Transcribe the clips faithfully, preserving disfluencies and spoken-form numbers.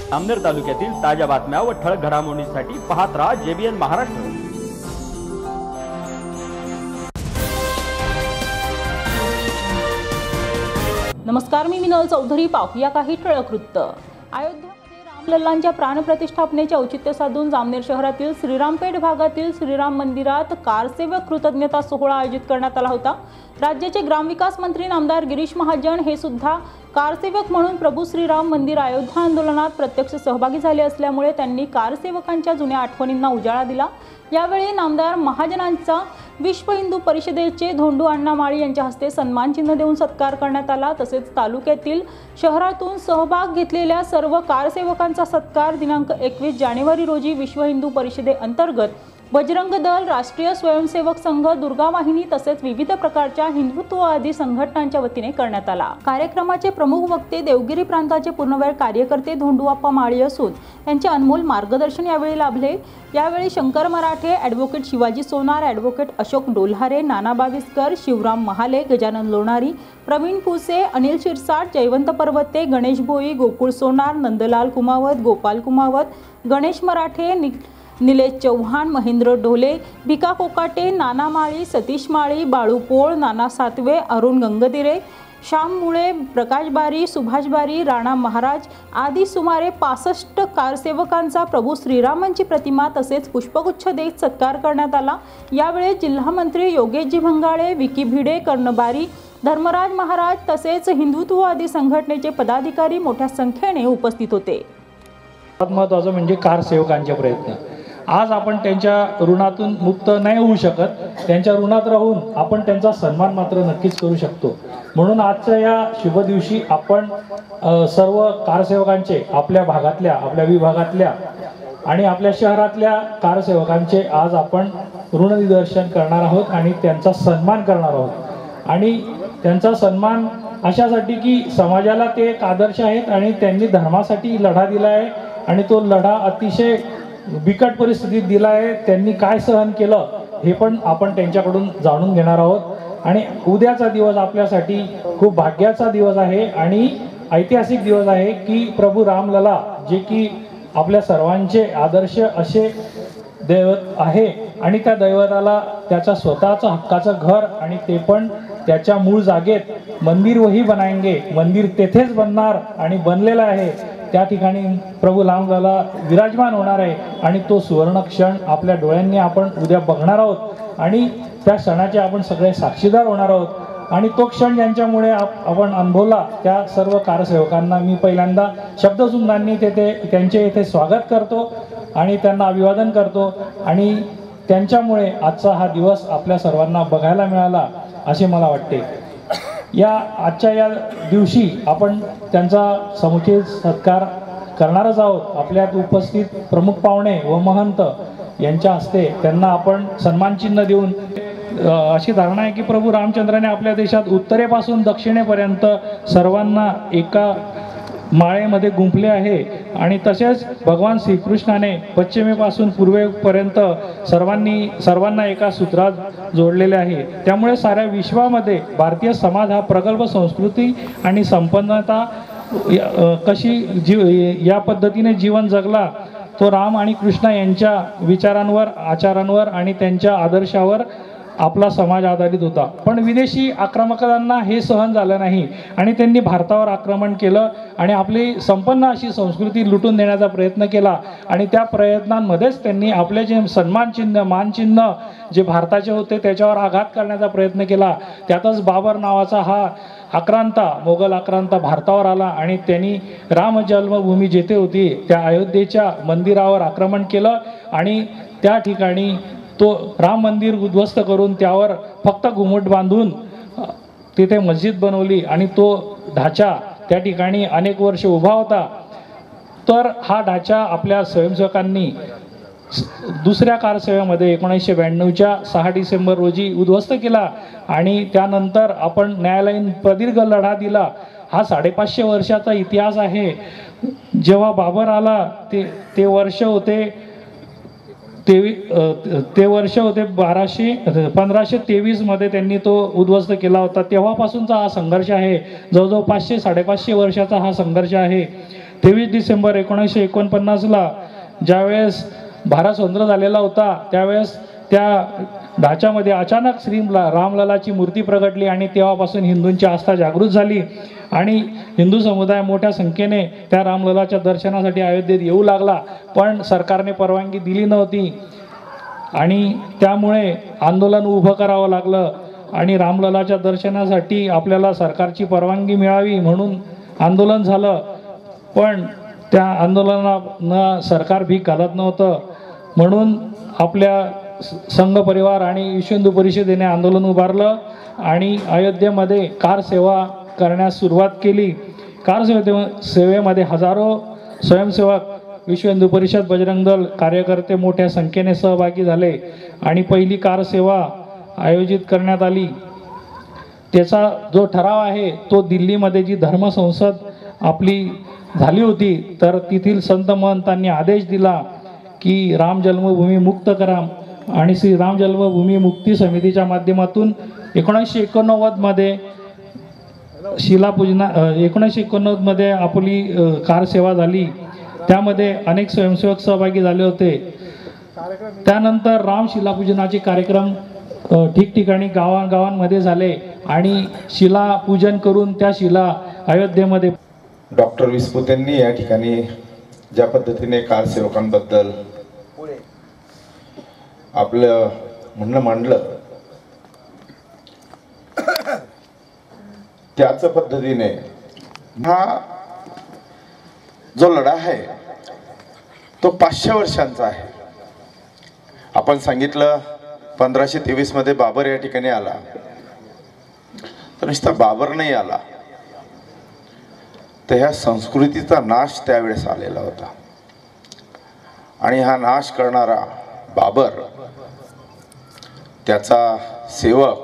जामनेर तालुक्यातील ताज्या बातम्या व ठळक घडामोडींसाठी पाहत राहा जेबीएन महाराष्ट्र। नमस्कार, मी मिनल चौधरी। पाहूया काही ठळक वृत्त। अयोध्येमध्ये रामलल्लांच्या प्राणप्रतिष्ठापनेचे औचित्य साधून जामनेर शहरातील श्रीरामपेठ भागातील श्रीराम मंदिरात कारसेवक कृतज्ञता सोहळा आयोजित करण्यात आला होता। राज्याचे ग्रामविकास मंत्री नामदार गिरीश महाजन हे सुद्धा कारसेवक म्हणून प्रभू श्रीराम मंदिर अयोध्या आंदोलनात प्रत्यक्ष सहभागी झाले असल्यामुळे त्यांनी कारसेवकांच्या जुन्या आठवणींना उजाळा दिला। यावेळी नामदार महाजनांचा विश्व हिंदू परिषदेचे धोंडू अण्णा माळी यांच्या हस्ते सन्मान चिन्ह देऊन सत्कार करण्यात आला। तसेच तालुक्यातील शहरातून सहभाग घेतलेल्या सर्व कारसेवकांचा सत्कार दिनांक एकवीस जानेवारी रोजी विश्व हिंदू परिषदेअंतर्गत बजरंग दल, राष्ट्रीय स्वयंसेवक संघ, दुर्गा वाहिनी तसेच विविध प्रकारच्या हिंदुत्ववादी संघटनांच्या वतीने करण्यात आला। कार्यक्रमाचे प्रमुख वक्ते देवगिरी प्रांताचे पूर्णवेळ कार्यकर्ते धोंडूआप्पा माळी असून त्यांचे अनमोल मार्गदर्शन यावेळी लाभले। यावेळी शंकर मराठे, ॲडव्होकेट शिवाजी सोनार, ॲडव्होकेट अशोक डोल्हारे, नाना बाविस्कर, शिवराम महाले, गजानन लोणारी, प्रवीण पुसे, अनिल शिरसाट, जयवंत पर्वते, गणेश भोई, गोकुळ सोनार, नंदलाल कुमावत, गोपाल कुमावत, गणेश मराठे, नि निलेश चव्हाण, महेंद्र ढोले, भिका कोकाटे, नाना माळी, सतीश माळी, बाळू पोळ, नाना सातवे, अरुण गंगदिरे, श्याम मुळे, प्रकाश बारी, सुभाष बारी, राणा महाराज आदी सुमारे पासष्ट कारसेवकांचा प्रभू श्रीरामांची प्रतिमा तसेच पुष्पगुच्छ देत सत्कार करण्यात आला। यावेळी जिल्हा मंत्री योगेशजी भंगाळे, विकी भिडे, कर्णबारी, धर्मराज महाराज तसेच हिंदुत्ववादी संघटनेचे पदाधिकारी मोठ्या संख्येने उपस्थित होते। महत्त्वाचं म्हणजे कारसेवकांचे प्रयत्न। आज आपण त्यांच्या ऋणातून मुक्त नाही होऊ शकत, त्यांच्या ऋणात राहून आपण त्यांचा सन्मान मात्र नक्कीच करू शकतो। म्हणून आजच्या या शुभ दिवशी आपण सर्व कारसेवकांचे, आपल्या भागातल्या, आपल्या विभागातल्या आणि आपल्या शहरातल्या कारसेवकांचे आज आपण ऋणनिदर्शन करणार आहोत आणि त्यांचा सन्मान करणार आहोत। आणि त्यांचा सन्मान अशासाठी की समाजाला ते एक आदर्श आहेत आणि त्यांनी धर्मासाठी लढा दिला आहे आणि तो लढा अतिशय बिकट परिस्थितीत दिला आहे। त्यांनी काय सहन केलं हे पण आपण त्यांच्याकडून जाणून घेणार आहोत। आणि उद्याचा दिवस आपल्यासाठी खूप भाग्याचा दिवस आहे आणि ऐतिहासिक दिवस आहे की प्रभू रामलला जे की आपल्या सर्वांचे आदर्श असे दैवत आहे आणि त्या दैवताला त्याचा स्वतःचं हक्काचं घर आणि ते पण त्याच्या मूळ जागेत मंदिर वही बनाएंगे, मंदिर तेथेच बनणार आणि बनलेलं आहे। त्या ठिकाणी प्रभू रामलला विराजमान होणार आहे आणि तो सुवर्ण क्षण आपल्या डोळ्यांनी आपण उद्या बघणार आहोत आणि त्या क्षणाचे आपण सगळे साक्षीदार होणार आहोत। आणि तो क्षण ज्यांच्यामुळे आपण अनुभवला त्या सर्व कारसेवकांना मी पहिल्यांदा शब्दसुमनांनी तेथे त्यांचे येथे स्वागत करतो आणि त्यांना अभिवादन करतो आणि त्यांच्यामुळे आजचा हा दिवस आपल्या सर्वांना बघायला मिळाला असे मला वाटते। या आजच्या या दिवशी आपण त्यांचा समुचित सत्कार करणारच आहोत। आपल्यात उपस्थित प्रमुख पाहुणे व महंत यांच्या हस्ते त्यांना आपण सन्मान चिन्ह देऊन अशी धारणा आहे की प्रभू रामचंद्राने आपल्या देशात उत्तरेपासून दक्षिणेपर्यंत सर्वांना एका माळेमध्ये गुंफले आहे आणि तसेच भगवान श्रीकृष्णाने पश्चिमेपासून पूर्वेपर्यंत सर्वांनी सर्वांना एका सूत्रात जोडलेले आहे। त्यामुळे साऱ्या विश्वामध्ये भारतीय समाज हा प्रगल्भ संस्कृती आणि संपन्नता कशी जीव या पद्धतीने जीवन जगला तो राम आणि कृष्ण यांच्या विचारांवर, आचारांवर आणि त्यांच्या आदर्शावर आपला समाज आधारित होता। पण विदेशी आक्रमकांना हे सहन झालं नाही आणि त्यांनी भारतावर आक्रमण केलं आणि आपली संपन्न अशी संस्कृती लुटून देण्याचा प्रयत्न केला आणि त्या प्रयत्नांमध्येच त्यांनी आपले जे सन्मान चिन्ह, मानचिन्ह जे भारताचे होते त्याच्यावर आघात करण्याचा प्रयत्न केला। त्यातच बाबर नावाचा हा आक्रांता, मोगल आक्रांता भारतावर आला आणि त्यांनी राम जन्मभूमी जेथे होती त्या अयोध्येच्या मंदिरावर आक्रमण केलं आणि त्या ठिकाणी तो राम मंदिर उद्ध्वस्त करून त्यावर फक्त घुमट बांधून तिथे मस्जिद बनवली आणि तो ढाचा त्या ठिकाणी अनेक वर्ष उभा होता। तर हा ढाचा आपल्या स्वयंसेवकांनी दुसऱ्या कारसेवेमध्ये एकोणीसशे ब्याण्णवच्या सहा डिसेंबर रोजी उद्ध्वस्त केला आणि त्यानंतर आपण न्यायालयीन प्रदीर्घ लढा दिला। हा साडेपाचशे वर्षाचा इतिहास आहे। जेव्हा बाबर आला ते ते वर्ष होते तेवी ते वर्ष होते बाराशे पंधराशे तेवीसमध्ये त्यांनी तो उद्ध्वस्त केला होता. तेव्हापासूनचा हा संघर्ष आहे. जवळजवळ पाचशे साडेपाचशे वर्षाचा हा संघर्ष आहे. तेवीस डिसेंबर एकोणीसशे एकोणपन्नासला ज्यावेळेस भारत स्वतंत्र झालेला होता त्यावेळेस त्या ढाच्यामध्ये अचानक श्री रामललाची मूर्ती प्रगटली आणि तेव्हापासून हिंदूंची आस्था जागृत झाली आणि हिंदू समुदाय मोठ्या संख्येने त्या रामललाच्या दर्शनासाठी अयोध्येत येऊ लागला. पण सरकारने परवानगी दिली नव्हती आणि त्यामुळे आंदोलन उभं करावं लागलं आणि रामललाच्या दर्शनासाठी आपल्याला सरकारची परवानगी मिळावी म्हणून आंदोलन झालं. पण त्या आंदोलनानं सरकार भीक घालत नव्हतं म्हणून आपल्या संघ परिवार आणि विश्व हिंदू परिषदेने आंदोलन उभारलं आणि अयोध्येमध्ये कार सेवा करण्यास सुरुवात केली. कार सेवे सेवेमध्ये हजारो स्वयंसेवक विश्व हिंदू परिषद बजरंग दल कार्यकर्ते मोठ्या संख्येने सहभागी झाले आणि पहिली कार सेवा आयोजित करण्यात आली. त्याचा जो ठराव आहे तो दिल्लीमध्ये जी धर्मसंसद आपली झाली होती तर तेथील संत महंतांनी आदेश दिला की राम जन्मभूमी मुक्त करा आणि श्री राम जन्मभूमी मुक्ती समितीच्या माध्यमातून एकोणीसशे एकोणनव्वदमध्ये शिलापूजना एकोणीसशे एकोणनव्वदमध्ये आपली कार सेवा झाली. त्यामध्ये अनेक स्वयंसेवक सहभागी झाले होते. त्यानंतर राम शिलापूजनाचे कार्यक्रम ठिकठिकाणी गावागावांमध्ये झाले आणि शिलापूजन करून त्या शिला अयोध्येमध्ये. डॉक्टर विस्पुतेंनी या ठिकाणी ज्या पद्धतीने कार सेवकांबद्दल आपलं म्हणणं मांडलं त्याच पद्धतीने हा जो लढा आहे तो पाचशे वर्षांचा आहे. आपण सांगितलं पंधराशे तेवीस मध्ये बाबर या ठिकाणी आला तर नुसता बाबर नाही आला तर ह्या संस्कृतीचा नाश त्यावेळेस आलेला होता आणि हा नाश करणारा बाबर त्याचा सेवक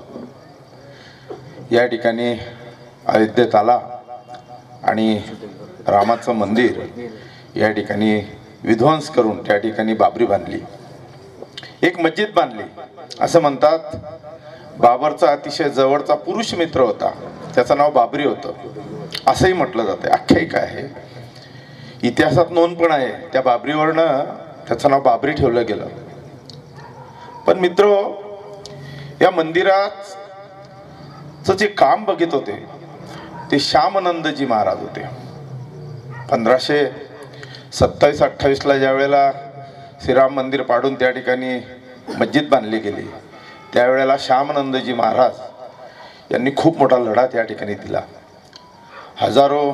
या ठिकाणी अयोध्येत आला आणि रामाचं मंदिर या ठिकाणी विध्वंस करून त्या ठिकाणी बाबरी बांधली, एक मस्जिद बांधली. असं म्हणतात बाबरचा अतिशय जवळचा पुरुष मित्र होता, त्याचं नाव बाबरी होतं असंही म्हटलं जातं. आख्यायिका आहे, इतिहासात नोंद पण आहे. त्या बाबरीवरनं त्याचं नाव बाबरी ठेवलं गेलं. पण मित्र, या मंदिराचं जे काम बघित होते ते श्यामानंदजी महाराज होते. पंधराशे सत्तावीस अठ्ठावीसला ज्या वेळेला श्रीराम मंदिर पाडून त्या ठिकाणी मस्जिद बांधली गेली त्यावेळेला श्यामानंदजी महाराज यांनी खूप मोठा लढा त्या ठिकाणी दिला. हजारो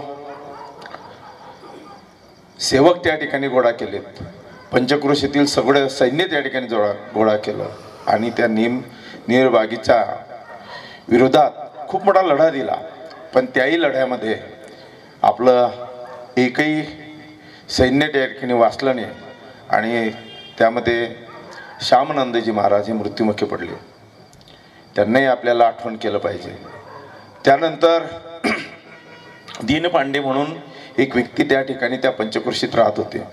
सेवक त्या ठिकाणी गोळा केलेत, पंचक्रोशीतील सगळं सैन्य त्या ठिकाणी जोडा गोळा केलं आणि त्या निम निर्बागीच्या विरोधात खूप मोठा लढा दिला. पण त्याही लढ्यामध्ये आपलं एकही सैन्य त्या ठिकाणी वाचलं नाही आणि त्यामध्ये श्यामानंदजी महाराज हे मृत्युमुखी पडले. त्यांनाही आपल्याला आठवण केलं पाहिजे. त्यानंतर दीनपांडे म्हणून एक व्यक्ती त्या ठिकाणी त्या पंचक्रोशीत राहत होते.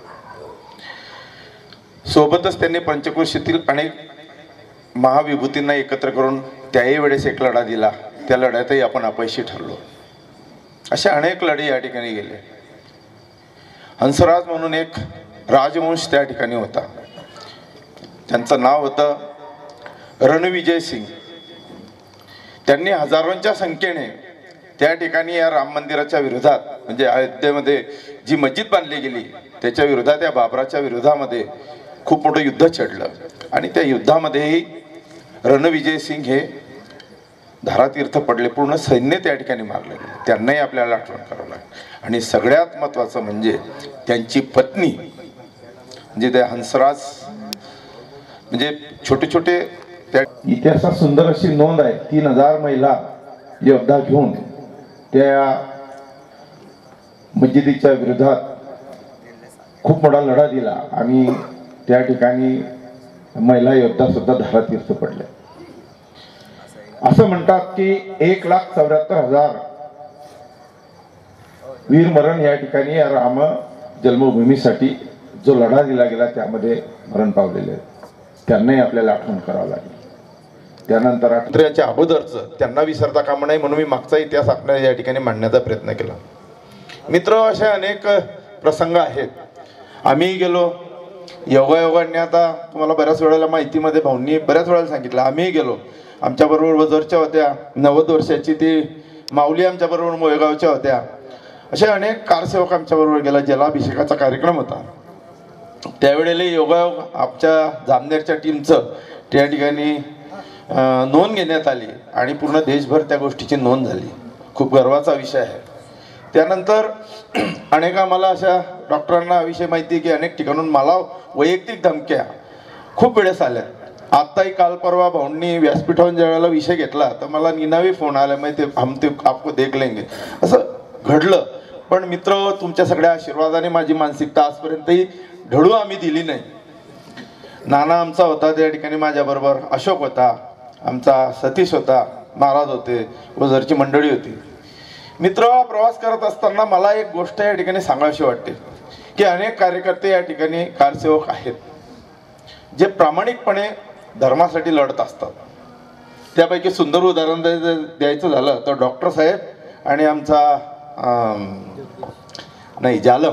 सोबतच त्यांनी पंचक्रोशीतील अनेक महाविभूतींना एकत्र करून त्याही वेळेस एक लढा दिला. त्या लढ्यातही आपण अपयशी ठरलो. अशा अनेक लढे या ठिकाणी गेले. हंसराज म्हणून एक राजवंश त्या ठिकाणी होता, त्यांचं नाव होतं रणविजय सिंग. त्यांनी हजारोंच्या संख्येने त्या ठिकाणी या राम मंदिराच्या विरोधात म्हणजे अयोध्येमध्ये जी मस्जिद बांधली गेली त्याच्या विरोधात, या बाबराच्या विरोधामध्ये खूप मोठं युद्ध छेडलं आणि त्या युद्धामध्येही रणविजय सिंग हे धारातीर्थ पडले. पूर्ण सैन्य त्या ठिकाणी मारले गेले. त्यांनाही आपल्याला आठवण करावं लागेल. आणि सगळ्यात महत्त्वाचं म्हणजे त्यांची पत्नी म्हणजे त्या हंसराज म्हणजे छोटे छोटे त्या इतिहासात सुंदर अशी नोंद आहे. तीन हजार महिला योद्धा घेऊन त्या मस्जिदीच्या विरोधात खूप मोठा लढा दिला आणि त्या ठिकाणी महिला योद्धा सुद्धा धारातीर्थ पडले. असं म्हणतात की एक लाख चौऱ्याहत्तर हजार वीरमरण या ठिकाणी या राम जन्मभूमीसाठी जो लढा दिला गेला त्यामध्ये मरण पावलेले आहेत, त्यांनाही आपल्याला आठवण करावं लागेल. त्यानंतर याच्या अगोदरचं त्यांना विसरता कामा नये म्हणून मी मागचा इतिहास आपल्याला या ठिकाणी मांडण्याचा प्रयत्न केला. मित्र, असे अनेक प्रसंग आहेत. आम्ही गेलो योगायोगाने, आता तुम्हाला बऱ्याच वेळेला माहितीमध्ये भाऊंनी बऱ्याच वेळेला सांगितलं, आम्ही गेलो, आमच्याबरोबर वजरच्या होत्या, नव्वद वर्षाची ती माऊली आमच्याबरोबर मोयगावच्या होत्या, असे अनेक कारसेवक आमच्याबरोबर गेला. जलाभिषेकाचा कार्यक्रम होता त्यावेळेला योगायोग आमच्या जामनेरच्या टीमचं त्या ठिकाणी नोंद घेण्यात आली आणि पूर्ण देशभर त्या गोष्टीची नोंद झाली. खूप गर्वाचा विषय आहे. त्यानंतर अनेक आम्हाला अशा डॉक्टरांना विषय माहिती आहे की अनेक ठिकाणून मला वैयक्तिक धमक्या खूप वेळेस आल्या. आत्ताही काल परवा भाऊंनी व्यासपीठावरून ज्या वेळेला विषय घेतला तर मला निनावी फोन आला, मग ते हम ते आपको देख लेंगे, असं घडलं. पण मित्र, तुमच्या सगळ्या आशीर्वादाने माझी मानसिकता आजपर्यंतही ढळू आम्ही दिली नाही. नाना आमचा होता त्या ठिकाणी माझ्याबरोबर, अशोक होता आमचा, सतीश होता, महाराज होते, वजरची मंडळी होती. मित्र, प्रवास करत असताना मला एक गोष्ट या ठिकाणी सांगावीशी वाटते की अनेक कार्यकर्ते या ठिकाणी कारसेवक आहेत जे प्रामाणिकपणे धर्मासाठी लढत असतात. त्यापैकी सुंदर उदाहरण द्यायचं झालं तर डॉक्टर साहेब आणि आमचा नाही जालम,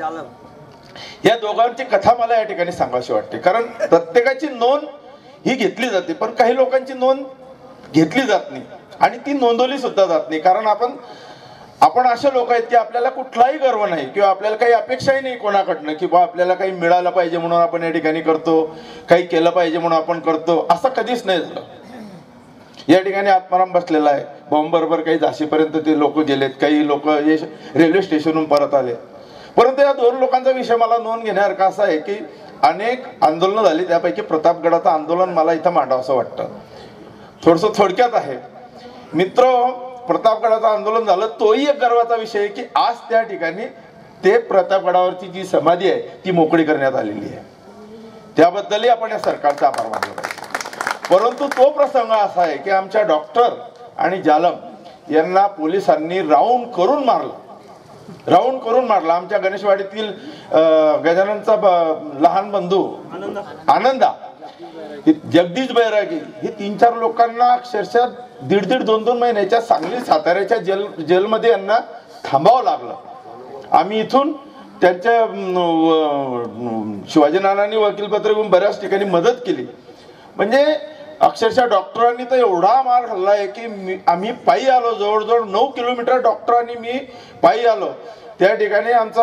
या दोघांची कथा मला या ठिकाणी सांगावीशी वाटते. कारण प्रत्येकाची नोंद ही घेतली जाते पण काही लोकांची नोंद घेतली जात नाही आणि ती नोंदवली सुद्धा जात नाही. कारण आपण आपण असे लोक आहेत की आपल्याला कुठलाही गर्व नाही किंवा आपल्याला काही अपेक्षाही नाही कोणाकडनं की बा आपल्याला काही मिळालं पाहिजे म्हणून आपण या ठिकाणी करतो, काही केलं पाहिजे म्हणून आपण करतो, असं कधीच नाही झालं. या ठिकाणी आत्माराम बसलेला आहे, बॉम्ब बरोबर काही झाशीपर्यंत ते लोक गेलेत, काही लोक रेल्वे स्टेशनहून परत आले. परंतु या दोन लोकांचा विषय मला नोंद घेण्यासारखा असा आहे की अनेक आंदोलनं झाली, त्यापैकी प्रतापगडाचं आंदोलन मला इथं मांडावंसं वाटतं. थोडंसं थोडक्यात आहे मित्र, प्रतापगडाचं आंदोलन झालं, तोही एक गर्वाचा विषय आहे की आज त्या ठिकाणी ते प्रतापगडावरची जी समाधी आहे ती मोकळी करण्यात आलेली आहे. त्याबद्दलही आपण या सरकारचा आभार मानले पाहिजे. परंतु तो प्रसंग असा आहे की आमच्या डॉक्टर आणि जालम यांना पोलिसांनी राऊंड करून मारलं, राऊंड करून मारला. आमच्या गणेशवाडीतील गजाननचा लहान बंधू आनंदा, जगदीश बैरागी, हे तीन चार लोकांना अक्षरशः दीड दीड दोन दोन महिन्याच्या सांगली साताऱ्याच्या जेल जेलमध्ये यांना थांबावं लागलं. आम्ही इथून त्यांच्या शिवाजी नानांनी वकीलपत्र घेऊन बऱ्याच ठिकाणी मदत केली. म्हणजे अक्षरशः डॉक्टरांनी तर एवढा मार खाल्लाय की आम्ही पायी आलो, जवळजवळ नऊ किलोमीटर डॉक्टरांनी मी पायी आलो. त्या ठिकाणी आमचा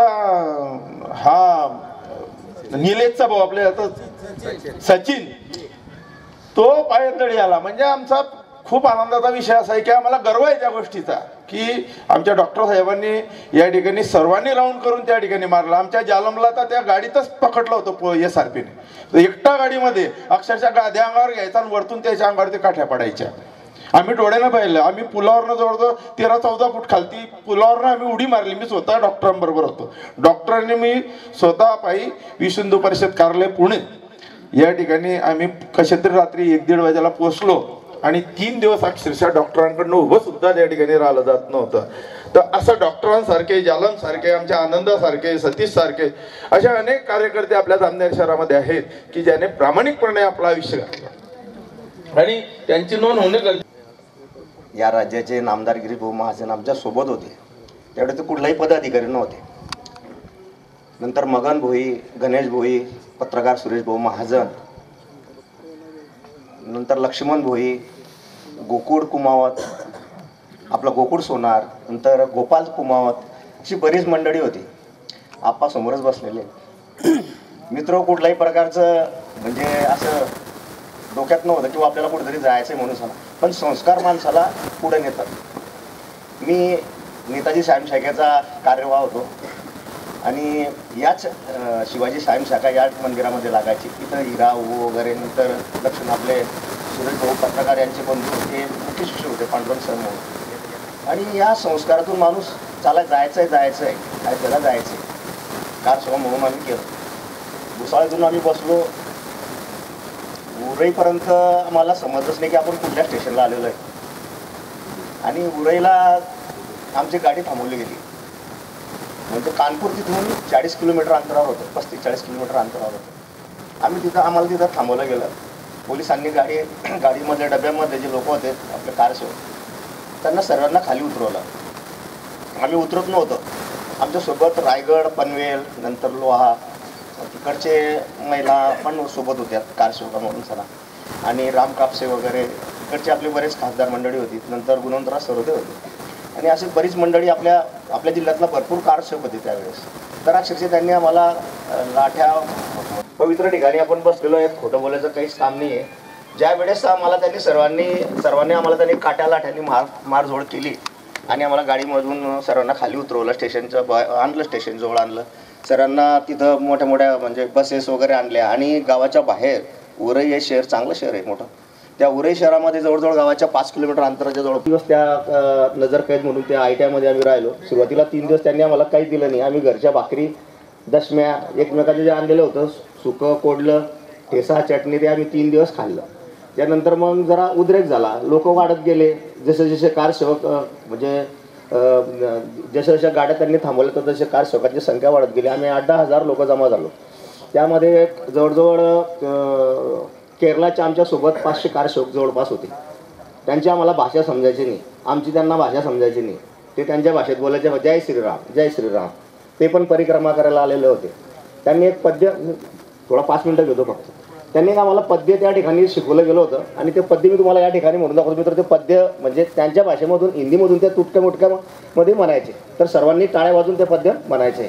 हा निलेशचा भाऊ आपल्या आता सचिन, तो पायदळी आला. म्हणजे आमचा खूप आनंदाचा विषय असा आहे की आम्हाला गर्व आहे त्या गोष्टीचा की आमच्या डॉक्टर साहेबांनी या ठिकाणी सर्वांनी राऊंड करून त्या ठिकाणी मारला. आमच्या जालमला तर त्या गाडीतच पकडलं होतं एस आर पीने, एकटा गाडीमध्ये अक्षरशः गाद्या अंगावर घ्यायचा आणि वरतून त्याच्या अंगावर ते काठ्या पडायच्या. आम्ही डोळ्यानं पाहिलं, आम्ही पुलावरनं जवळजवळ तेरा चौदा फूट खालती पुलावरनं आम्ही उडी मारली. मी स्वतः डॉक्टरांबरोबर होतो. डॉक्टरांनी मी स्वतः पायी विश्व हिंदू परिषद कार्यालय पुणे या ठिकाणी आम्ही कशा तरी रात्री एक दीड वाजेला पोहोचलो आणि तीन दिवस अक्षरशः डॉक्टरांकडनं उभं सुद्धा त्या ठिकाणी राहिलं जात नव्हतं. तर असं डॉक्टरांसारखे, जालम सारखे, आमच्या आनंदासारखे, सतीश सारखे अशा अनेक कार्यकर्ते आपल्या जामनेर शहरामध्ये आहेत की ज्याने प्रामाणिकपणे आपलं आयुष्य घातलं आणि त्यांची नोंद होणे गरजेचे. या राज्याचे नामदार गिरीभाऊ महाजन आमच्या सोबत होते. त्यावेळी ते कुठलाही पदाधिकारी नव्हते. नंतर मगन भोई, गणेश भोई, पत्रकार सुरेश भाऊ महाजन, नंतर लक्ष्मण भोई, गोकुळ कुमावत, आपला गोकुळ सोनार, नंतर गोपाल कुमावत, अशी बरीच मंडळी होती. आप्पा समोरच बसलेले. मित्र, कुठल्याही प्रकारचं म्हणजे असं डोक्यात नव्हतं किंवा आपल्याला कुठेतरी जायचं आहे म्हणून सांगा, पण संस्कार माणसाला पुढे नेतात. मी नेताजी सायम शाखेचा कार्यवाह होतो आणि याच शिवाजी सायम शाखा या मंदिरामध्ये लागायची. तिथं हिरा उ वगैरे, नंतर दक्षिण आपले सुरेश भाऊ पत्रकार यांचे बंधू होते, मुख्य शिक्षक होते पांडुरंग सर म्हणून. आणि या संस्कारातून माणूस चाला जायचं आहे जायचं आहे काय त्याला जायचं आहे कार सेवा म्हणून आम्ही केलं. भुसावळतून आम्ही बसलो, उरईपर्यंत आम्हाला समजलंच नाही की आपण कुठल्या स्टेशनला आलेलो आहे. आणि उरईला आमची गाडी थांबवली गेली. म्हणजे कानपूर तिथून चाळीस किलोमीटर अंतरावर होतं, पस्तीस चाळीस किलोमीटर अंतरावर होतं. आम्ही तिथं आम्हाला तिथं थांबवलं गेलं. पोलिसांनी गाडी गाडीमध्ये डब्यामध्ये जे लोक होते आपले कारशेव त्यांना सर्वांना खाली उतरवलं. आम्ही उतरत नव्हतो. आमच्यासोबत रायगड, पनवेल, नंतर लोहा तिकडचे महिला पण सोबत होत्या कारशेवका म्हणून सला, आणि राम कापसे वगैरे इकडचे आपले बरेच खासदार मंडळी होती. नंतर गुणवंतराव सरोदे होते आणि अशी बरीच मंडळी आपल्या आपल्या जिल्ह्यातला भरपूर कारशेव होते त्यावेळेस. तर अक्षरशः त्यांनी आम्हाला लाठ्या, पवित्र ठिकाणी आपण बसलेलो आहे, खोटं बोलायचं काहीच काम नाही आहे. ज्या वेळेस आम्हाला त्यांनी सर्वांनी सर्वांनी आम्हाला त्यांनी काट्या लाठ्यांनी मार मारझोड केली आणि आम्हाला गाडीमधून सर्वांना खाली उतरवलं, स्टेशनचं ब आणलं स्टेशनजवळ आणलं. सर्वांना तिथं मोठ्या मोठ्या म्हणजे बसेस वगैरे आणल्या आणि गावाच्या बाहेर उरई हे शहर चांगलं शहर आहे मोठं. त्या उरई शहरामध्ये जवळजवळ गावाच्या पाच किलोमीटर अंतराच्या जवळ दिवस त्या नजर कैद म्हणून त्या आय टी आयमध्ये आम्ही राहिलो. सुरुवातीला तीन दिवस त्यांनी आम्हाला काही दिलं नाही. आम्ही घरच्या भाकरी, दशम्या, एकमेकाचे जे आणलेलं होतं सुकं, कोडलं, ठेसा, चटणी ते आम्ही तीन दिवस खाल्लं. त्यानंतर मग जरा उद्रेक झाला, लोक वाढत गेले. जसे जसे कारसेवक म्हणजे जशा जशा गाड्या त्यांनी थांबवल्या तर तसे कारसेवकांची संख्या वाढत गेली. आम्ही आठ दहा हजार लोक जमा झालो. त्यामध्ये जवळजवळ केरळाच्या आमच्यासोबत पाचशे कारसेवक जवळपास होते. त्यांची आम्हाला भाषा समजायची नाही, आमची त्यांना भाषा समजायची नाही. ते त्यांच्या भाषेत बोलायचे, जय श्रीराम जय श्रीराम. ते पण परिक्रमा करायला आलेले होते. त्यांनी एक पद्य, थोडा पाच मिनटं घेतो फक्त, त्यांनी आम्हाला पद्य त्या ठिकाणी शिकवलं गेलं होतं आणि ते पद्य मी तुम्हाला या ठिकाणी म्हणून दाखवतो. मी तर ते पद्य म्हणजे त्यांच्या भाषेमधून, हिंदीमधून त्या तुटक्या मुटक्यामध्ये म्हणायचे. तर सर्वांनी टाळ्या वाजून ते पद्य म्हणायचे.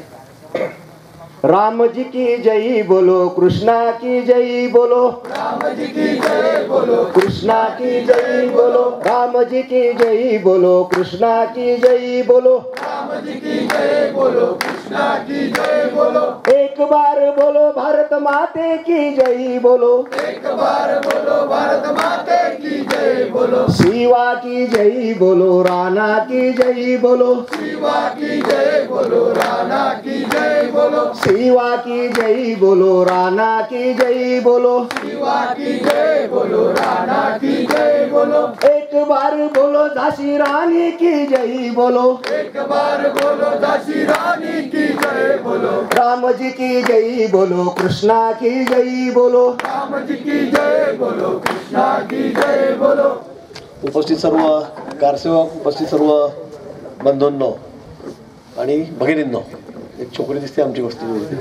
राम जी की जय बोलो, कृष्णा की जय बोलो, राम जी की जय बोलो, कृष्णा की जय बोलो, राम जी की जय बोलो, कृष्णा की जय बोलो, राम जी की जय बोलो, कृष्णा की जय बोलो. एक बार बोलो भारत माते की जय बोलो, एक बार बोलो भारत माते की जय बोलो. शिवा की जय बोलो, राणा की जय बोलो, शिवा की जय बोलो, राणा की जय बोलो. शिवा की जय बोलो, राणा की जय बोलो, शिवा की जय बोलो, राणा की जय बोलो. एक बार बोलो झांसी रानी की जय बोलो, एक बार बोलो झांसी रानी की जय बोलो. राम जी की जय बोलो, कृष्णा की जय बोलो, राम जी की जय बोलो, कृष्णा की जय बोलो. उपस्थित सर्व कारसेवक, उपस्थित सर्व बंधूंनो आणि भगिनींनो, एक छोकरी दिसते आमची वस्ती.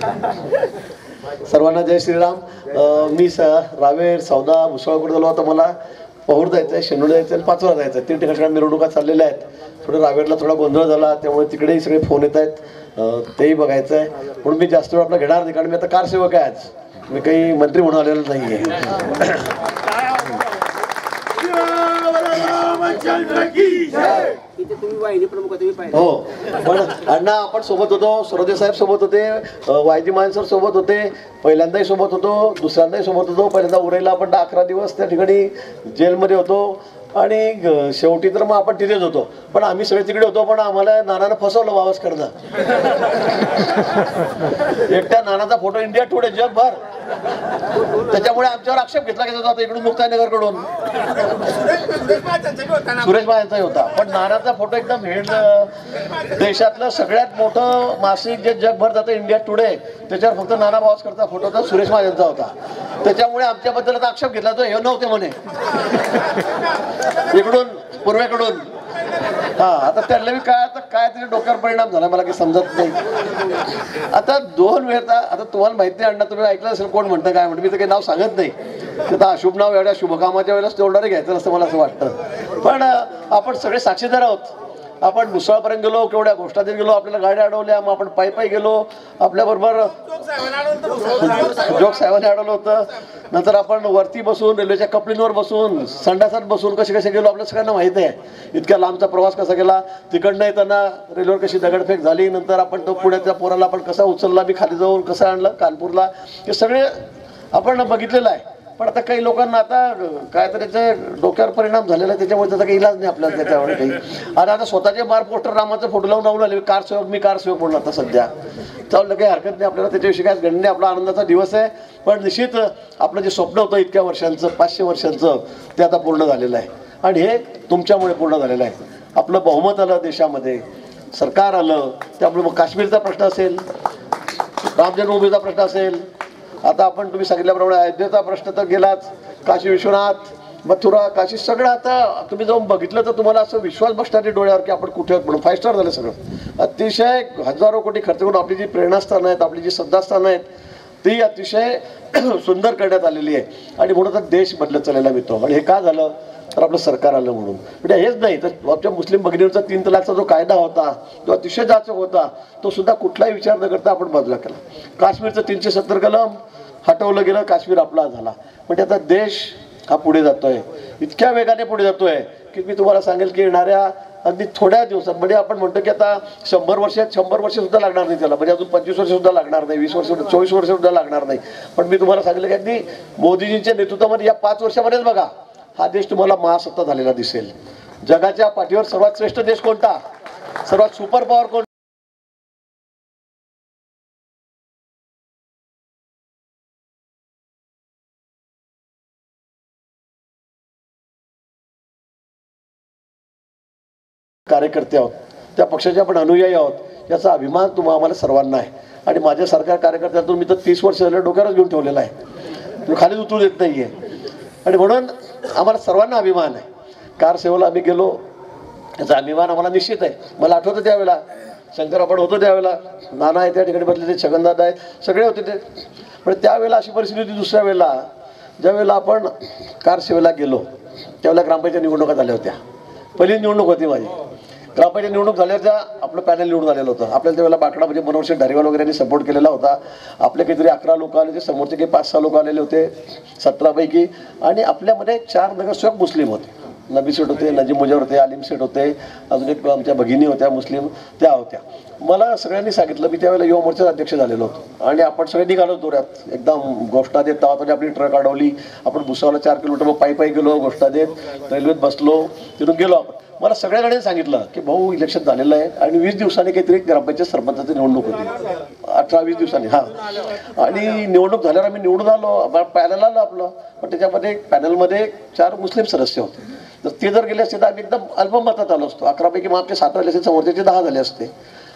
सर्वांना जय श्रीराम. मी स रावेर, सौदा, भुसावळ झालो. आता मला पहूर जायचं आहे, शेंडोळ जायचं आहे, पाचोरा जायचं आहे. तीन ठिकाणी मिरवणुका चाललेल्या आहेत. थोडं रावेरला थोडा गोंधळ झाला, त्यामुळे तिकडेही सगळे फोन येत आहेत, तेही बघायचं आहे. म्हणून मी जास्त वेळ आपला घेणार नाही, कारण मी आता कारसेवक आहे. आज मी काही मंत्री म्हणून आलेलो नाही आहे. हो, पण अण्णा आपण सोबत होतो, सरोदे साहेब सोबत होते, वायजी मानसर सोबत होते, पहिल्यांदाही सोबत होतो, दुसऱ्यांदाही सोबत होतो. पहिल्यांदा उरईला आपण अकरा दिवस त्या ठिकाणी जेलमध्ये होतो आणि शेवटी तर मग आपण तिथेच होतो. पण आम्ही सगळे तिकडे होतो, पण आम्हाला नानानं फसवलं वावस करणं. एकट्या नानाचा फोटो इंडिया टुडे जगभर, त्याच्यामुळे आमच्यावर आक्षेप घेतला गेला होता इकडून मुक्ताईनगर कडून. सुरेश यांचाही होता, पण नानाचा फोटो एकदम हेड, देशातलं सगळ्यात मोठं मासिक जे जगभर जातं इंडिया टुडे, त्याच्यावर फक्त नाना भावस्करचा फोटो होता, सुरेश यांचा होता. त्याच्यामुळे आमच्याबद्दल आता आक्षेप घेतला, तो हे नव्हते म्हणे इकडून पूर्वेकडून. हा, आता त्याला मी काय आता काय तरी डोक्यावर परिणाम झाला, मला काही समजत नाही. आता दोन वेळा, आता तुम्हाला माहिती नाही अण्णा, तुम्ही ऐकलं असेल कोण म्हणतं काय म्हणतं, मी तर काही नाव सांगत नाही. आता अशुभ नाव एवढ्या शुभकामाच्या वेळेलाच तेवढं घ्यायचं असं मला असं वाटतं. पण आपण सगळे साक्षीदार आहोत. आपण भुसावळपर्यंत गेलो, केवढ्या गोष्टात गेलो, आपल्याला गाड्या अडवल्या, मग आपण पायी पायी गेलो, आपल्याबरोबर जोग साहेबांनी अडवलं होतं. नंतर आपण वरती बसून, रेल्वेच्या कपलींवर बसून, संडासात बसून कसे कसे गेलो आपल्या सगळ्यांना माहिती आहे. इतक्या लांबचा प्रवास कसा केला, तिकडनं येताना रेल्वेवर कशी दगडफेक झाली, नंतर आपण तो पुण्याच्या पोराला आपण कसा उचलला, मी खाली जाऊन कसं आणलं कानपूरला, हे सगळे आपण बघितलेलं आहे. पण आता काही लोकांना आता काय तर त्याच्या डोक्यावर परिणाम झालेला आहे, त्याच्यामुळे त्याचा काही इलाज नाही आपल्याला त्याच्यावर काही. आणि आता स्वतःचे मार पोस्टर रामाचा फोटो लावून लावून आले, कार सेवक मी कार सेवक म्हणून आता सध्या चाललं, काही हरकत नाही आपल्याला, त्याच्याविषयी काय गणने, आपला आनंदाचा दिवस आहे. पण निश्चित आपलं जे स्वप्न होतं इतक्या वर्षांचं, पाचशे वर्षांचं, ते आता पूर्ण झालेलं आहे. आणि हे तुमच्यामुळे पूर्ण झालेलं आहे. आपलं बहुमत आलं देशामध्ये, सरकार आलं, त्यामुळे मग काश्मीरचा प्रश्न असेल, राम जन्मभूमीचा प्रश्न असेल, आता आपण तुम्ही सांगितल्याप्रमाणे अयोध्येचा प्रश्न तर गेलाच, काशी विश्वनाथ, मथुरा, काशी, सगळं आता तुम्ही जाऊन बघितलं तर तुम्हाला असं विश्वास बसणारे डोळ्यावर की आपण कुठे आहोत म्हणून. फाईव्ह स्टार झालं सगळं. अतिशय हजारो कोटी खर्च करून आपली जी प्रेरणास्थानं आहेत, आपली जी श्रद्धास्थानं आहेत, ती अतिशय सुंदर करण्यात आलेली आहे. आणि म्हणून तर देश बदलत चाललेला मिळतो. आणि हे का झालं तर आपलं सरकार आलं म्हणून. म्हणजे हेच नाही तर आमच्या मुस्लिम भगिनींचा तीन तलाकचा जो कायदा होता, जो अतिशय जाचक होता, तो सुद्धा कुठलाही विचार न करता आपण बाजूला केला. काश्मीरचं तीनशे सत्तर कलम हटवलं गेलं, काश्मीर आपला झाला. म्हणजे आता देश हा पुढे जातोय, इतक्या वेगाने पुढे जातोय की मी तुम्हाला सांगेल की येणाऱ्या अगदी थोड्या दिवसात, म्हणजे आपण म्हणतो की आता शंभर वर्षात शंभर वर्ष सुद्धा लागणार नाही त्याला, म्हणजे अजून पंचवीस वर्ष सुद्धा लागणार नाही, वीस वर्ष चोवीस वर्ष सुद्धा लागणार नाही. पण मी तुम्हाला सांगितलं की अगदी मोदीजींच्या नेतृत्वामध्ये या पाच वर्षामध्येच बघा हा देश तुम्हाला महासत्ता झालेला दिसेल. जगाच्या पाठीवर सर्वात श्रेष्ठ देश कोणता, सर्वात सुपर पॉवर कोणता, कार्यकर्ते आहोत, त्या पक्षाचे आपण अनुयायी आहोत, याचा अभिमान तुम्हाला आम्हाला सर्वांना आहे. आणि माझ्यासारख्या कार्यकर्त्यातून मी तर तीस वर्ष झालं डोक्यावरच घेऊन ठेवलेला आहे, तुम्ही खाली उतरू देत नाही आहे. आणि म्हणून आम्हाला सर्वांना अभिमान आहे. कार सेवेला आम्ही गेलो, याचा अभिमान आम्हाला निश्चित आहे. मला आठवतं त्यावेळेला शंकर आपण होतो, त्यावेळेला नाना आहे त्या ठिकाणी बसले, ते छगनदादा आहेत, सगळे होते ते. पण त्यावेळेला अशी परिस्थिती होती, दुसऱ्या वेळेला ज्यावेळेला आपण कार सेवेला गेलो त्यावेळेला ग्रामपंचायत निवडणुका झाल्या होत्या. पहिली निवडणूक होती माझी. ग्रामपंचायत निवडणूक झाल्यावर त्या आपलं पॅनल निवडून आलेलं होतं. आपल्याला त्यावेळेला बाकडा म्हणजे मनोहर धारीवाल वगैरे सपोर्ट केलेला होता. आपले काहीतरी अकरा लोक आले, ते समोरचे काही पाच सहा लोक आलेले होते सतरापैकी. आणि आपल्यामध्ये चार नगरसेवक मुस्लिम होते, नबी सेठ होते, नजीम मुजर होते, आलिम सेठ होते, अजून एक आमच्या भगिनी होत्या मुस्लिम, त्या होत्या. मला सगळ्यांनी सांगितलं, मी त्यावेळेला युवा मोर्चाचा अध्यक्ष झालेलो होतो. आणि आपण सगळे निघालो दौऱ्यात, एकदम घोषणा देत तेव्हा आपली ट्रक अडवली, आपण भुसावळला चार किलोमीटर मग पायी पायी गेलो, घोषणा देत रेल्वेत बसलो, तिथून गेलो आपण. मला सगळ्यांनी सांगितलं की भाऊ इलेक्शन झालेलं आहे आणि वीस दिवसांनी काहीतरी ग्रामपंचायत सरपंचाची निवडणूक होती, अठरा वीस दिवसांनी. हां, आणि निवडणूक झाल्यावर आम्ही निवडून आलो, पॅनल आलं आपलं. पण त्याच्यामध्ये पॅनलमध्ये चार मुस्लिम सदस्य होते. तर ते जर गेले असते तर आम्ही एकदम अल्पमतात आलो असतो. अकरापैकी मग आमचे सात झाले असते, समोरचे दहा झाले असते.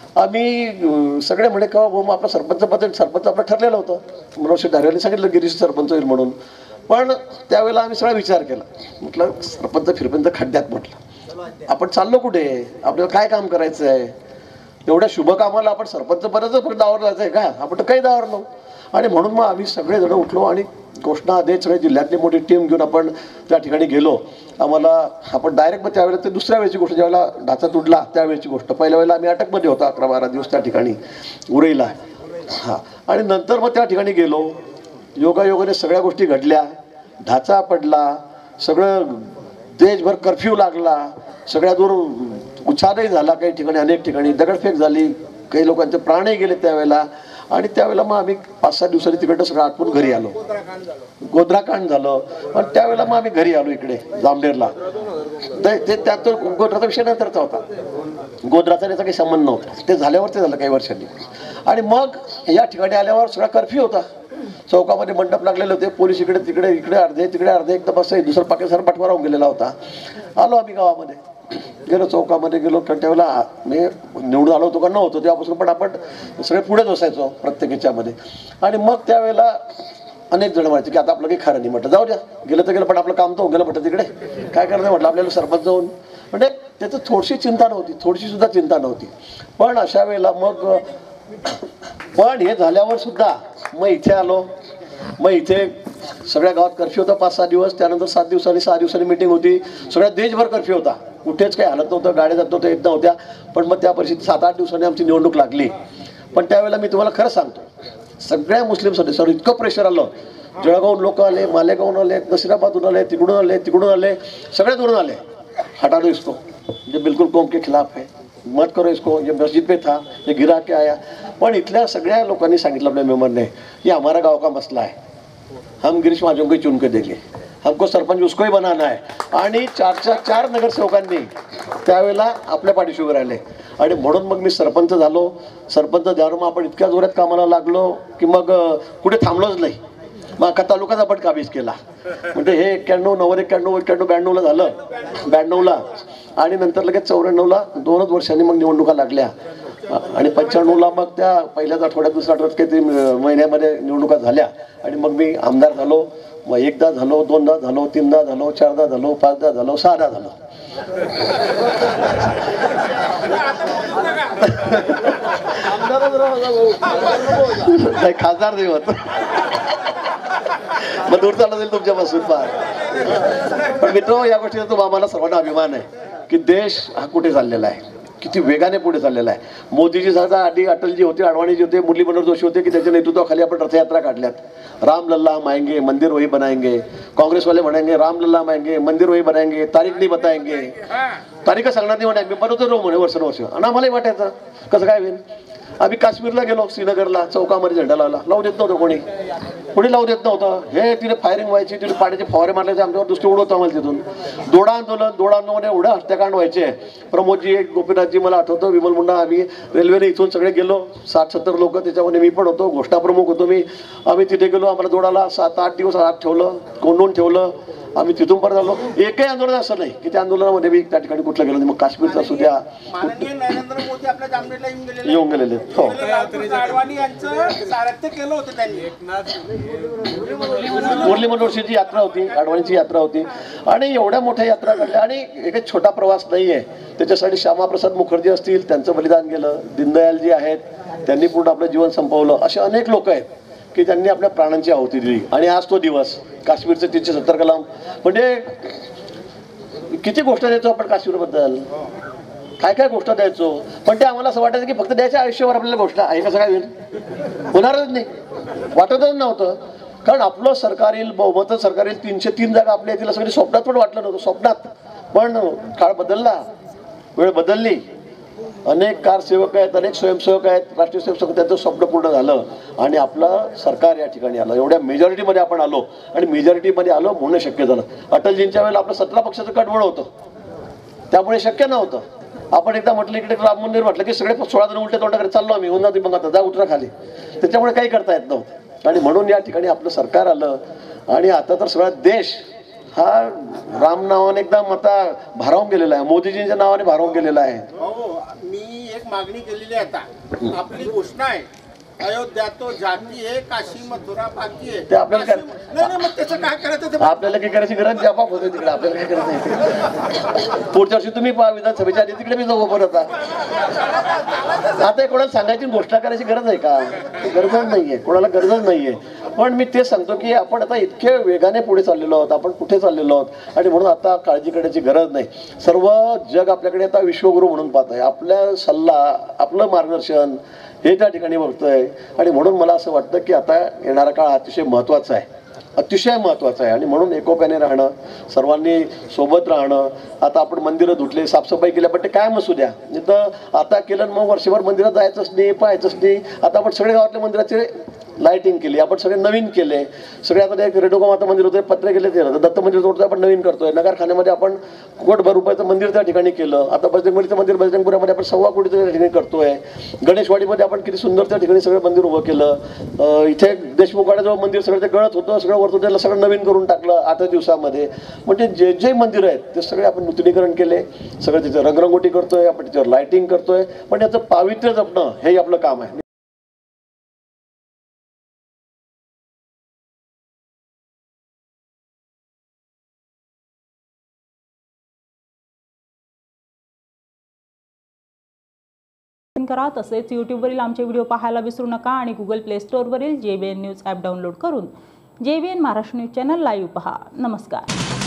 आम्ही सगळे म्हणे का मग आपलं सरपंच पद सरपंच आपलं ठरलेलं होतं. मनोहर धारीवालने सांगितलं गिरीश सरपंच होईल म्हणून. पण त्यावेळेला आम्ही सगळा विचार केला, म्हटलं सरपंच फिरपंच खड्ड्यात. म्हटलं आपण चाललो कुठे, आपल्याला काय काम करायचं आहे, एवढ्या शुभ कामाला आपण सरपंच पदाचं फक्त दावर जायचं आहे का, आपण तर काही दावर नव्हतो. आणि म्हणून मग आम्ही सगळे जण उठलो आणि घोषणा देत सगळे जिल्ह्यातली मोठी टीम घेऊन आपण त्या ठिकाणी गेलो. आम्हाला आपण डायरेक्ट मग त्यावेळेला ते दुसऱ्या वेळेची गोष्ट, ज्यावेळेला ढाचा तुडला त्यावेळेची गोष्ट. पहिल्या वेळेला आम्ही अटकमध्ये होतो अकरा बारा दिवस त्या ठिकाणी उरईला. हां, आणि नंतर मग त्या ठिकाणी गेलो, योगायोगाने सगळ्या गोष्टी घडल्या, ढाचा पडला, सगळं देशभर कर्फ्यू लागला, सगळ्या दूर उच्छादही झाला, काही ठिकाणी अनेक ठिकाणी दगडफेक झाली, काही लोकांचे प्राणही गेले त्यावेळेला. आणि त्यावेळेला मग आम्ही पाच सहा दिवसांनी तिकडं सगळं आटपून घरी आलो. गोध्राकांड झालं. पण त्यावेळेला मग आम्ही घरी आलो इकडे जामनेरला. ते त्यात गोध्राचा विषय नंतरचा होता, गोध्राचा त्याचा काही संबंध नव्हता, ते झाल्यावर ते झालं काही वर्षांनी. आणि मग या ठिकाणी आल्यावर सगळा कर्फ्यू होता, चौकामध्ये मंडप लागलेले होते, पोलीस इकडे तिकडे इकडे अर्धे तिकडे अर्धे, एकदम असं दुसरं पाकिस्तान पाठवा राहून गेलेला होता. आलो आम्ही गावामध्ये, गेलो चौकामध्ये गेलो. कारण त्यावेळेला मी निवडून आलो होतो का नव्हतो तेव्हापासून, पण आपण सगळे पुढेच बसायचो प्रत्येक ह्याच्यामध्ये. आणि मग त्यावेळेला अनेक जण म्हणायचे की आता आपलं काही खरं नाही. म्हटलं जाऊ द्या, गेलं तर गेलं, पण आपलं काम तर गेलं म्हटलं, तिकडे काय करायचं म्हटलं आपल्याला सरपंच जाऊन. म्हणजे त्याचं थोडीशी चिंता नव्हती, थोडीशी सुद्धा चिंता नव्हती. पण अशा वेळेला मग पण हे झाल्यावर सुद्धा मग इथे आलो. मग इथे सगळ्या गावात कर्फ्यू होता पाच सहा दिवस. त्यानंतर सात दिवसांनी सहा दिवसांनी मिटिंग होती. सगळ्या देशभर कर्फ्यू होता, कुठेच काही हालत नव्हतं, गाड्या जात नव्हत्या, येत नव्हत्या. पण मग त्या परिस्थितीत सात आठ दिवसांनी आमची निवडणूक लागली. पण त्यावेळेला मी तुम्हाला खरं सांगतो, सगळ्या मुस्लिम सदस्यांवर इतकं प्रेशर आलं. जळगावून लोक आले, मालेगावून आले, नशिराबादून आले, तिकडून आले तिकडून आले सगळे दुरून आले. हटा दो इसको, जे बिलकुल कौम के खिलाफ है, मत करो इसको, ये मस्जिद पे था, ये गिरा के आया. पण इथल्या सगळ्या लोकांनी सांगितलं आपल्या मेंबरने, ये हमारा गाव का मसला है, हम गिरीश महाजन को चुन के देंगे, हमको सरपंच उसको ही बनाना है. आणि चारच्या चार नगरसेवकांनी त्यावेळेला आपल्या पाठीशी उभे राहिले. आणि म्हणून मग मी सरपंच झालो. सरपंच झाल्यावर मग आपण इतक्या जोरात कामाला लागलो की मग कुठे थांबलोच नाही. मग अख्खा तालुकाच आपण काबीज केला. म्हणजे हे एक्क्याण्णव नव्वद एक्क्याण्णव एक्क्याण्णव ब्याण्णवला झालं. ब्याण्णवला आणि नंतर लगेच चौऱ्याण्णवला दोनच वर्षांनी मग निवडणुका लागल्या आणि पंच्याण्णवला मग त्या पहिल्याच आठवड्यात दुसऱ्या आठवड्यात काहीतरी महिन्यामध्ये निवडणुका झाल्या आणि मग मी आमदार झालो. मग एकदा झालो, दोनदा झालो, तीनदा झालो, चारदा झालो, पाचदा झालो, सहादा झालो. खासदार नाही होत मग दूर चालला जाईल तुमच्यापासून फार. पण मित्र, या गोष्टीचा तो आम्हाला सर्वांना अभिमान आहे की देश हा कुठे चाललेला आहे, किती वेगाने पुढे चाललेला आहे. मोदीजी सारखा आधी अटलजी होते, अडवाणीजी होते, मुरली मनोहर जोशी होते की त्यांच्या नेतृत्वाखाली आपण रथयात्रा काढल्यात. राम लल्ला हम आएंगे, मंदिर वही बनाएंगे. काँग्रेस वाले म्हणाएंगे राम लल्ला हम आएंगे, मंदिर वही बनाएंगे, तारीख नाही बताएंगे. तारीख सांगणार नाही म्हणे, मी बनवतो रो म्हणे वर्षानुवर्ष. आणि आम्हालाही वाटायचं कसं काय होईल. आम्ही काश्मीरला गेलो, श्रीनगरला चौकामध्ये झेंडा लावला, लावू देत नव्हतं कोणी कोणी लावू देत नव्हतं. हे तिने फायरिंग व्हायची, तिने पाण्याचे फवारे मारल्याचे, आमच्यावर दुसरी उडवतो आम्हाला तिथून. दोडा आंदोलन दोडा आंदोलन एवढं हत्याकांड व्हायचे. प्रमोदजी, गोपीनाथजी, मला आठवतं, विमल मुंडा, आम्ही रेल्वेने इथून सगळे गेलो, साठ सत्तर लोक, त्याच्यामध्ये मी पण होतो, घोषणा प्रमुख होतो मी. आम्ही तिथे गेलो, आम्हाला दोडाला सात आठ दिवस आत ठेवलं, कोंडून ठेवलं. आम्ही तिथून परत आलो. एकही आंदोलन असं नाही की त्या आंदोलनामध्ये मी त्या ठिकाणी कुठलं गेलो नाही. मग काश्मीरचा असू द्या, नरेंद्र मोदी आपल्या जामनेरला येऊन गेलेले येऊन गेलेले. हो, अडवाणी यांचं सारथ्य केलं होतं त्यांनी. मुरली मनोहरची यात्रा होती, अडवाणीची यात्रा होती आणि एवढ्या मोठ्या यात्रा घडल्या. आणि एक छोटा प्रवास नाही आहे, त्याच्यासाठी श्यामाप्रसाद मुखर्जी असतील, त्यांचं बलिदान गेलं. दीनदयालजी आहेत, त्यांनी पूर्ण आपलं जीवन संपवलं. असे अनेक लोक आहेत की त्यांनी आपल्या प्राणांची आहुती दिली. आणि आज तो दिवस, काश्मीरचे तीनशे सत्तर कलाम, म्हणजे किती गोष्ट द्यायचो आपण काश्मीरबद्दल, काय काय गोष्ट द्यायचो. पण ते आम्हाला असं वाटायचं की फक्त द्यायच्या आयुष्यावर आपल्याला गोष्ट आहे, कसं काय होईल, होणारच नाही, वाटतच नव्हतं. कारण आपलं सरकार येईल, बहुमत सरकार येईल, तीनशे तीन जागा आपल्या येतील सगळी स्वप्नात पण वाटलं नव्हतं. स्वप्नात पण काळ बदलला, वेळ बदलली. अनेक कारसेवक आहेत, अनेक स्वयंसेवक आहेत, राष्ट्रीय स्वयंसेवक, त्यांचं स्वप्न पूर्ण झालं आणि आपलं सरकार या ठिकाणी आलं. एवढ्या मेजॉरिटीमध्ये आपण आलो आणि मेजॉरिटीमध्ये आलो म्हणून शक्य झालं. अटलजींच्या वेळेला आपलं सतरा पक्षाचं कटबळ होतं, त्यामुळे शक्य नव्हतं. आपण एकदा म्हटलं इकडे राम मंदिर म्हटलं की सगळे सोळा जण उलट्या तोंडाकडे चाललो आम्ही, उन्हा मग आता जा उतरा खाली. त्याच्यामुळे काही करता येत नव्हतं. आणि म्हणून या ठिकाणी आपलं सरकार आलं. आणि आता तर सगळा देश हा राम नावाने एकदम आता भारावून गेलेला आहे, मोदीजींच्या नावाने भारावून गेलेला आहे. मी एक मागणी केलेली आहे आता, आपली घोषणा आहे, अयोध्या तो जाती आहे, काशी मथुरा बाकी आहे. ते आपल्याला काय, नाही नाही, मग त्याचं काय करायचं, आपल्याला काय करायची गरज आपाप होते तिकडे, आपल्याला काय करायचं. पुढच्या वर्षी तुम्ही विधानसभेच्या आधी तिकडे मी जाऊ परत. आता कोणाला सांगायची घोषणा करायची गरज आहे का, गरजच नाहीये, कोणाला गरजच नाहीये. पण मी ते सांगतो की आपण आता इतके वेगाने पुढे चाललेलो आहोत, आपण कुठे चाललेलो आहोत. आणि म्हणून आता काळजी करण्याची गरज नाही. सर्व जग आपल्याकडे आता विश्वगुरू म्हणून पाहत आहे. आपल्या सल्ला, आपलं मार्गदर्शन हे त्या ठिकाणी बघतोय. आणि म्हणून मला असं वाटतं की आता येणारा काळ अतिशय महत्त्वाचा आहे, अतिशय महत्त्वाचं आहे. आणि म्हणून एकोप्याने राहणं, सर्वांनी सोबत राहणं. आता आपण मंदिरं धुतले, साफसफाई केल्या, पण ते कायम असू द्या. नाही तर आता केलं मग वर्षभर मंदिरात जायचंच नाही, पाहायचंच नाही. आता आपण सगळे गावातल्या मंदिराचे लाईटिंग केली, आपण सगळे नवीन केले. सगळे आता एक रेडोगा माता मंदिर होतं, पत्रे केले, ते दत्त मंदिर होतं, आपण नवीन करतोय. नगरखान्यामध्ये आपण कोटभर रुपयाचं मंदिर त्या ठिकाणी केलं. आता बजरंगबलीचं मंदिर बजरंगपुऱ्यामध्ये आपण सव्वा कोटीचं त्या ठिकाणी करतोय. गणेशवाडीमध्ये आपण किती सुंदर त्या ठिकाणी सगळं मंदिर उभं केलं. इथे देशमुखवाड्याजवळ मंदिर सगळं ते गळत होतं, सगळं वरतून त्याला सगळं नवीन करून टाकलं आठ दिवसामध्ये. म्हणजे जे जे मंदिर आहेत ते सगळे आपण नूतनीकरण केले, सगळं तिथे रंगरंगोटी करतोय, आपण त्याच्यावर लाईटिंग करतोय. पण याचं पावित्र्य जपणं हे आपलं काम आहे. करा. तसेच यूट्यूबवरील आमचे व्हिडिओ पाहायला विसरू नका आणि गुगल प्ले स्टोअरवरील J B N news app download करून J B N Maharashtra news channel live पहा. नमस्कार.